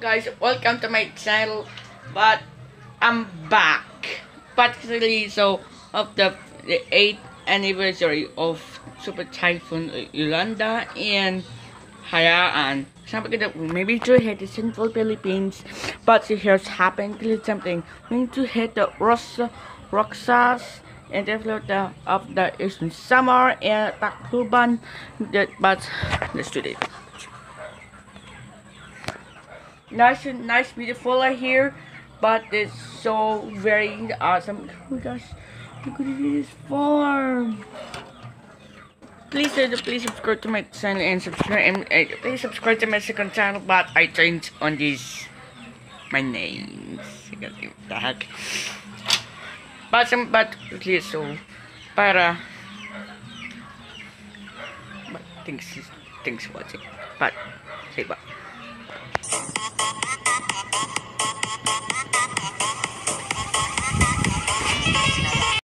guys, welcome to my channel. But I'm back, particularly so of the 8th anniversary of Super Typhoon Yolanda and Haiyan. Sabi ko na, maybe to hit the sinful Philippines, but here's happened something. We need to hit the Roxas and the float of the Samar and Tacloban. But let's do it. Nice, beautiful here, but it's so very awesome. Oh my gosh, look at this farm. Please subscribe to my channel and please subscribe to my second channel. But I changed on this my name. What the heck? But please so para. But thanks for watching. But say bye.